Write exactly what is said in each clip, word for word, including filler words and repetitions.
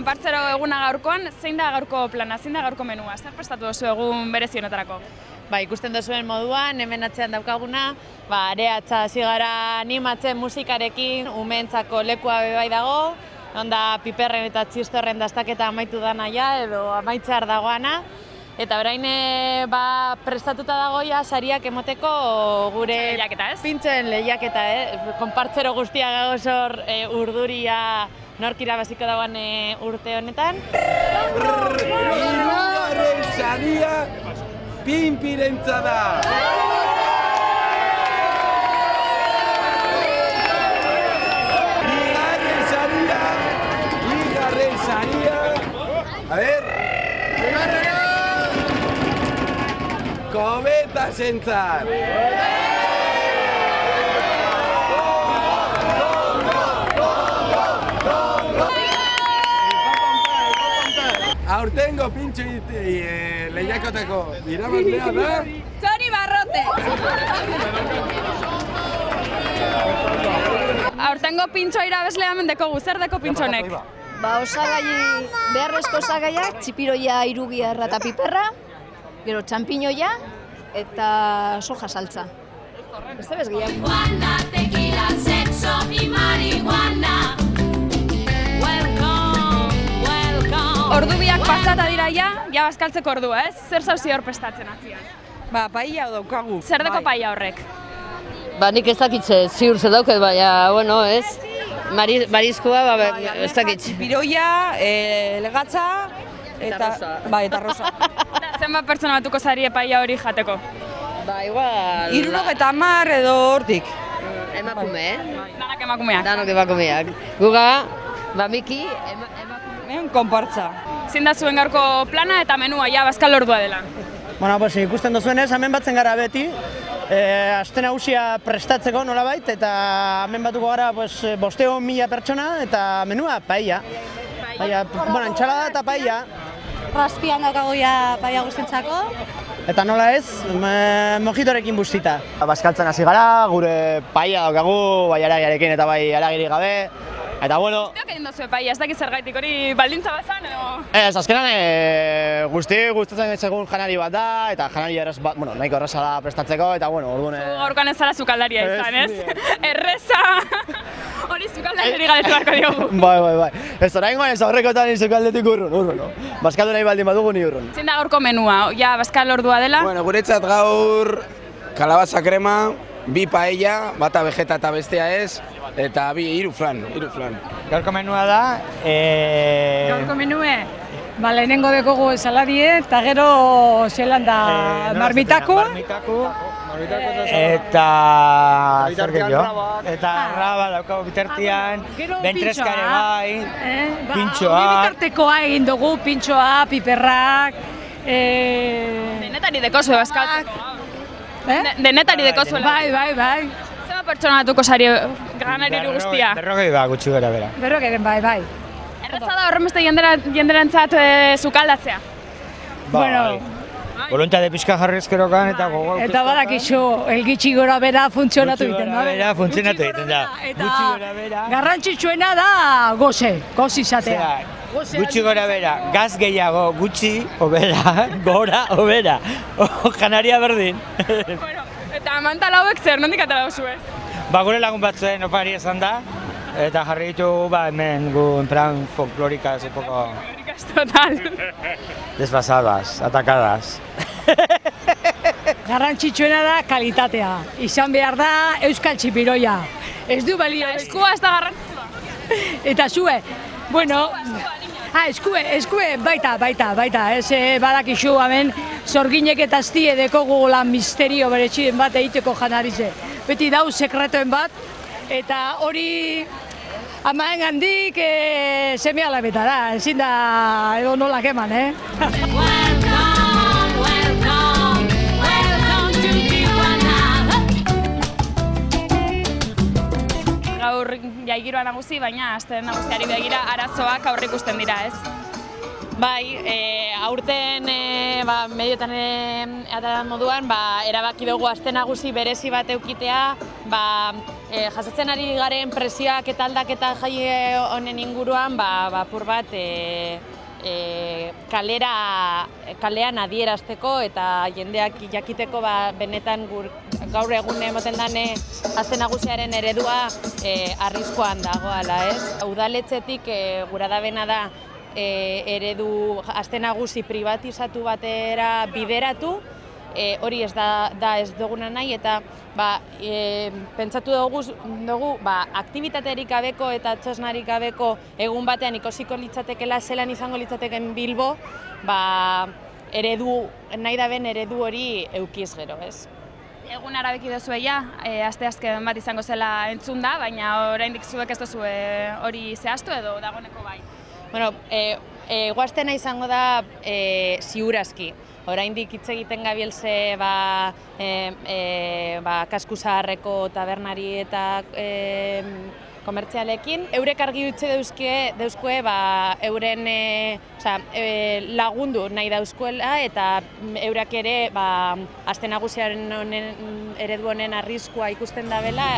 konpartzero eguna gaurkoan, zein da gaurko plana, zein da gaurko menua? Zer prestatu duzu egun berezi honetarako? Ba, ikusten duzuen moduan, hemen atzean daukaguna, ba, areatza hasi gara animatzen musikarekin, umeentzako lekua bai dago, onda piperren eta txistorren dastaketa amaitu dana ja, edo amaitzear dagoana. Eta orain ba, prestatuta dagoia sariak emoteko gure lehiaketa, ez? Pintxoen lehiaketa, eh? Konpartzero guztia gagoz hor e, urduria nork irabaziko dagoen e, urte honetan. Hirugarren saria Pinpirentza da! Bigarren saria, bigarren saria, a ver, Kometa zentzat! Aurtengo pintxo lehiakoteko irabazlea da... Txori Barrote! Aurtengo pintxo irabazlea mendeko zer deko pintxonek? Ba, osagai, beharrezko osagaiak, txipiroia, irugiarra eta piperra, gero txampiñoia eta soja saltza. Ez da bez gehiago. Marihuana, tequila, sexo y marihuana. Ordu biak pasata dira ja, ja bazkaltzeko ordua, ez? Zer zauzi hor prestatzen atzian? Ba, paella daukagu. Zer deko paella horrek? Ba, nik ez dakitze, ziur zer dauket, baina, bueno, ez? Marizkoa, ba, ez dakitze. Piroia, legatza, eta ba, eta rosa. Zenbat pertsona batuko zari paella hori jateko? Ba, igual... Irunok eta hamar edo hortik. Emakume, eh? Danak emakumeak. Danok emakumeak. Guga, ba, Miki, emakumeak. Konpartza. Zein da zuen gaurko plana eta menua ja bazkal ordua dela? Bueno, pues, ikusten duzuenez, hemen batzen gara beti, e, aste nagusia prestatzeko nolabait, eta hemen batuko gara pues, bosteun mila pertsona eta menua paella. Paella, bueno, entxalada eta paella. Raspian daukagu ja paella guztientzako. Eta nola ez, mojitorekin bustita. Bazkaltzen hasi gara, gure paella daukagu, bai aragiarekin eta bai aragiri gabe. Eta bueno... Guztiak egin duzue paella, ez dakit zergaitik hori baldintza bazan edo... Ez, azkenan e, guzti gustatzen segun janari bat da, eta janari erraz bat, bueno, nahiko erraza da prestatzeko, eta bueno, orduan... Zu gaurkoan ez zara sukaldaria izan, ez? Erreza! Hori sukaldariari galetu beharko diogu. Bai, bai, bai. Ez oraingoan ez aurrekotan sukaldetik urrun, urrun, no? Bazkaldu nahi baldin badugu ni urrun. Zein da gaurko menua, ja bazkal ordua dela? Bueno, guretzat gaur kalabaza krema, bi paella, bata vegeta eta bestea ez, eta bi hiru flan, hiru flan. Gaurko menua da... E... Gaurko menue? Ba, lehenengo dekogu saladie, eta gero zelan da e, marmitaku. Marmitaku, eta... zer gehiago? Eta raba daukagu bitartian, bentreskare bai, pintxoa. Bi bitartekoa egin dugu, pintxoa, piperrak... Denetari dekozu bazkaltzeko. Denetari dekozu. Bai, bai, bai. Zema pertsona batuko sari ganariru guztia? Berrogei ba, gutxi gara bera. Berrogeiren, bai, bai. Erraza da horren beste jenderantzat sukaldatzea? Bueno... Voluntate pixka jarrizkerokan eta gogo... Eta badakizu, elgitxi gora bera funtzionatu egiten da. Gutxi gora bera funtzionatu egiten da. Gutxi gora bera... Garrantzitsuena da goze, goz izatea. Gutxi gora bera, gaz gehiago, gutxi, obera, gora, obera. Janaria berdin. Eta mantala hauek zer, nondik atara duzu ez? Ba, gure lagun batzuen opari esan da, eta jarri ditugu, ba, hemen gu, en plan, folklóricas, un poco... Folklóricas total. Desbasadas, atakadas. Garrantzitsuena da kalitatea. Izan behar da euskal txipiroia. Ez du balio... Eskua ez da garrantzitsua. Eta zue, bueno... Ah, eskue, eskue, baita, baita, baita, ez badakizu hemen zorginek eta aztie dekogu lan misterio beretxien bat egiteko janarize. Beti dau sekretoen bat, eta hori amaen gandik e, seme alabetara, ezin da edo nolak eman, eh? Gaur jaigiroa nagusi, baina aste nagusiari begira arazoak aurre ikusten dira, ez? Bai, e, aurten ba, mediotan atara moduan, ba, erabaki dugu aste nagusi berezi bat eukitea, ba, e, jasotzen ari garen presioak eta aldaketa jai honen inguruan, ba, ba, apur bat e, e, kalera, kalean adierazteko eta jendeak jakiteko ba, benetan gur, gaur egun emoten dane aste nagusiaren eredua e, arriskuan dagoala, ez? Udaletxetik e, gura da bena da E, eredu aste nagusi privatizatu batera bideratu, e, hori ez da, da ez duguna nahi eta ba, e, pentsatu dugu, dugu ba, aktibitaterik gabeko eta txosnarik gabeko egun batean ikosiko litzatekela zelan izango litzateken Bilbo, ba, eredu, nahi da ben eredu hori eukiz gero, ez? Egun arabeki duzu ja, e, aste azken bat izango zela entzun da, baina oraindik zuek ez duzu hori zehaztu edo dagoeneko bai? Bueno, e, e, guaztena izango da e, ziurazki. Oraindik hitz egiten gabiltze ba, e, e, ba, Kasku Zaharreko tabernari eta e, komertzialekin. Eurek argi utzi dauzkie, dauzkue ba, euren e, oza, e, lagundu nahi dauzkuela eta eurak ere ba, aste nagusiaren honen, eredu honen arriskua ikusten dabela.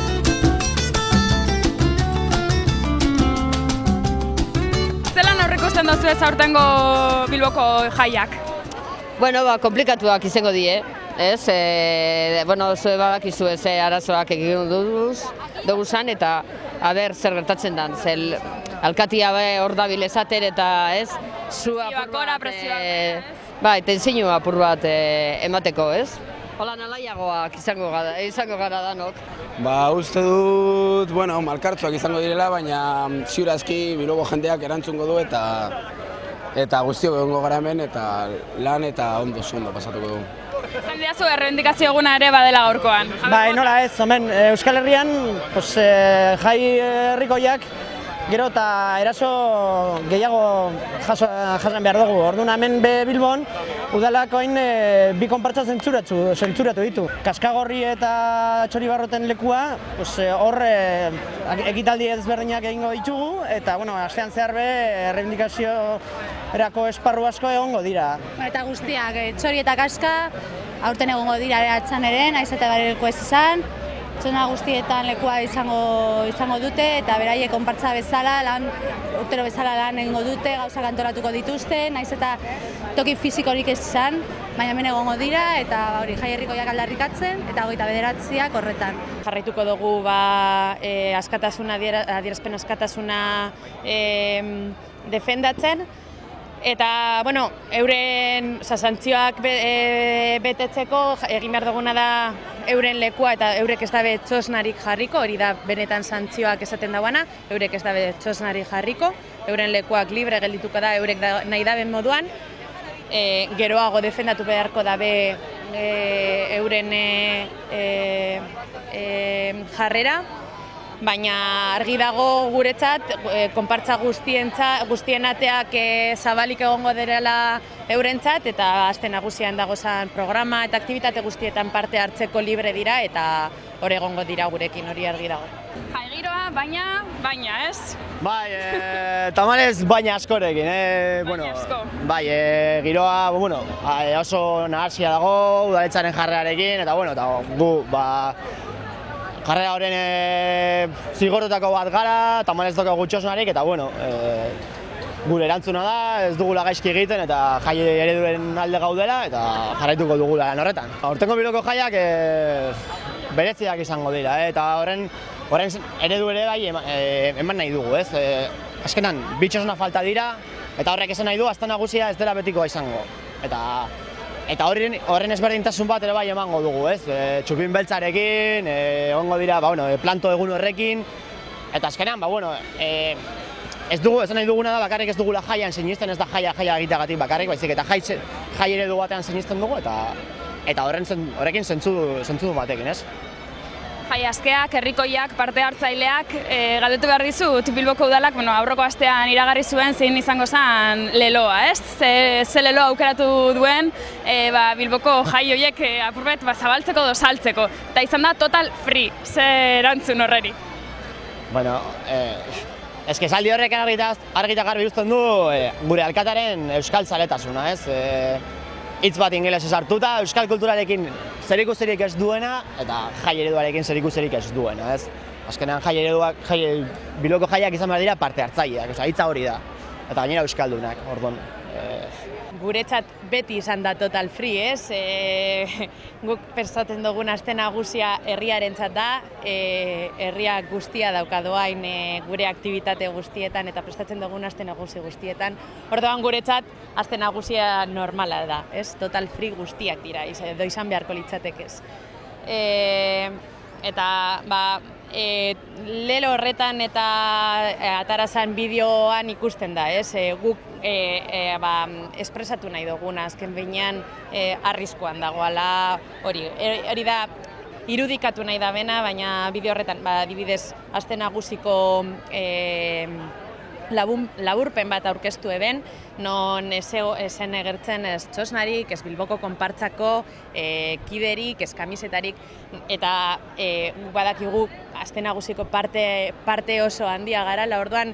Zelan aurreikusten duzu ez aurtengo Bilboko jaiak? Bueno, ba, komplikatuak izango die, ez? E, bueno, zue badakizu ez arazoak egin duguz, duguzan eta aber zer gertatzen den, zel alkatia hor dabil esater eta ez? Zua apur bat, e, bai, tensiño apur bat e, emateko, ez? Hola, nalaiagoak izango gara, izango gara danok. Ba, uste dut, bueno, malkartzuak izango direla, baina ziurazki Bilboko jendeak erantzungo du eta eta guztiok egongo gara hemen eta lan eta ondo ondo pasatuko dugu. Zan diazu errebindikazio eguna ere badela gaurkoan? Bai, nola ez, omen, Euskal Herrian pues, eh, jai herrikoiak gero eta eraso gehiago jaso, jasan behar dugu. Orduan hemen be Bilbon, udalak oin e, bi konpartza zentzuratu, zentzuratu ditu. Kaskagorri eta Txoribarroten lekua, pues, hor e, ekitaldi ezberdinak egingo ditugu, eta bueno, astean zehar be errebindikazio erako esparru asko egongo dira. Eta guztiak, Txori eta Kaska, aurten egongo dira atzan ere, naiz eta barriko ez izan. Zona guztietan lekua izango, izango dute eta beraiek konpartza bezala, lan, urtero bezala lan egingo dute, gauzak antolatuko dituzte, naiz eta toki fisikorik ez izan, baina hemen egongo dira eta hori jai herrikoiak aldarrikatzen eta hogeita bederatziak horretan. Jarraituko dugu ba, e, askatasuna, adierazpen askatasuna e, defendatzen. Eta, bueno, euren santzioak be, e, betetzeko egin behar duguna da euren lekua eta eurek ez dabe txosnarik jarriko, hori da benetan santzioak esaten dauana, eurek ez dabe txosnarik jarriko, euren lekuak libre geldituko da eurek da, nahi daben moduan, e, geroago defendatu beharko dabe e, euren e, e, e, jarrera, baina argi dago guretzat, e, konpartza guztien ateak e, zabalik egongo direla eurentzat eta aste nagusian dagozan programa eta aktibitate guztietan parte hartzeko libre dira eta hor egongo dira gurekin, hori argi dago. Jai giroa, baina, baina ez? Bai, e, tamalez baina askorekin, e, bueno, bai, e, giroa, bueno, oso nahasia dago, udaletzaren jarrearekin, eta bueno, eta gu, ba, jarrera horren e, zigortutako bat gara, tamalez doko gutxosnarik, eta bueno, e, gure erantzuna da, ez dugula gaizki egiten eta jai ereduen alde gaudela eta jarraituko dugula lan horretan. Aurtengo Bilboko jaiak e, bereziak izango dira, e, eta horren, horren eredu ere bai e, eman nahi dugu, ez? E, azkenan, bitxosna falta dira, eta horrek esan nahi du, azta nagusia ez dela betikoa izango. Eta Eta horren, horren ezberdintasun bat ere bai emango dugu, ez? E, txupin beltzarekin, e, egongo dira, ba, bueno, planto egun horrekin, eta azkenean, ba, bueno, e, ez dugu, ez nahi duguna da, bakarrik ez dugula jaian sinisten, ez da jaia jaia egiteagatik bakarrik, baizik, eta jai, jai eredu batean sinisten dugu, eta eta horren horrekin zentzu, zentzu batekin, ez? Jai askeak, herrikoiak, parte hartzaileak, e, galdetu behar dizut Bilboko udalak, bueno, aurreko astean iragarri zuen zein izango zen leloa, ez? Ze, ze leloa aukeratu duen e, ba, Bilboko jai horiek e, apurbet ba, zabaltzeko edo saltzeko. Eta izan da total free, ze erantzun horreri? Bueno, eh, Ez que esaldi horrek argita garbi uzten du e, gure alkatearen euskal zaletasuna, ez? E, hitz bat ingelesez hartuta, euskal kulturarekin zerikusirik ez duena eta jai ereduarekin zerikusirik ez duena, ez? Azkenean jai ereduak, jai, Bilboko jaiak izan behar dira parte hartzaileak, oza, hitza hori da. Eta gainera euskaldunak, orduan. E... Guretzat beti izan da total free, ez? E, guk pensatzen dugun aste nagusia herriarentzat da, e, herriak guztia dauka doain e, gure aktibitate guztietan eta prestatzen dugun aste nagusi guztietan. Orduan guretzat aste nagusia normala da, ez? Total free guztiak dira, edo izan beharko litzatekez. E, eta, ba, E, lelo horretan eta e, atarazan bideoan ikusten da, ez? E, guk e, e, ba, espresatu nahi duguna, azken behinean e, arriskoan dagoala hori. Hori da, irudikatu nahi da bena, baina bideo horretan, ba, adibidez, aste nagusiko e, labun, laburpen bat aurkeztu eben, non esen egertzen ez txosnarik, ez Bilboko konpartzako e, kiderik, ez kamisetarik, eta e, badakigu aste nagusiko parte, parte oso handia gara, la orduan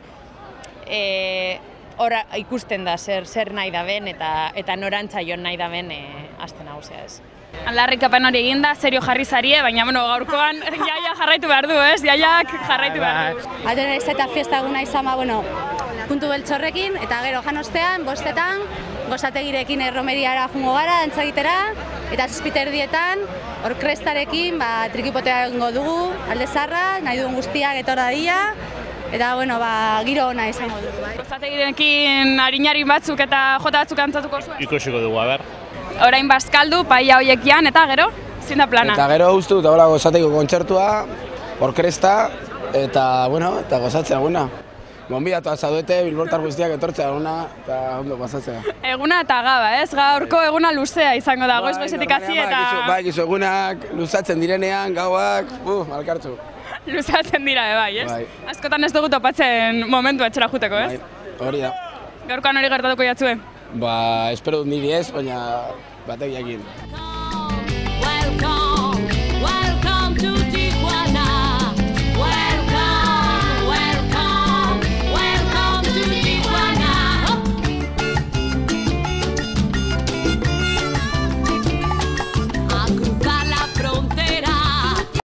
e, ora, ikusten da zer, zer nahi da ben eta, eta norantza joan nahi da ben e, aste nagusia ez. Aldarrikapen hori eginda, serio jarri zarie, baina bueno, gaurkoan jaia jarraitu behar du, ez? Jaiak jarraitu behar du. Aten ez eta fiesta eguna izan, ba, bueno, puntu beltzorrekin, eta gero jan ostean, bostetan, gozategirekin erromeriara jungo gara, dantzagitera, eta zazpiterdietan, orkrestarekin, ba, trikipotea egingo dugu, alde zarra, nahi duen guztiak etorra dira, eta, bueno, ba, giro ona izango dugu, bai. Gozategirekin harinarin batzuk eta jota batzuk antzatuko zuen? Ikusiko dugu, a ber. Orain bazkaldu, paia hoiek jan, eta gero, zin da plana? Eta gero uste dut, hola gozateko kontzertua, orkresta, eta, bueno, eta gozatzea eguna. Gonbidatu azaduete, bilbortar guztiak etortzea eguna, eta ondo pasatzea. Eguna eta gaba, ez? Gaurko eguna luzea izango da, goiz goizetik hasi eta... Bai, gizu egunak luzatzen direnean, gauak, uf, malkartzu. Luzatzen dira, bai, ez? Bai. Askotan ez dugu topatzen momentu etxera juteko, ez? Bai, hori da. Gaurkoan hori gertatuko jatzue? Ba, espero dut niri ez, baina batek jakin.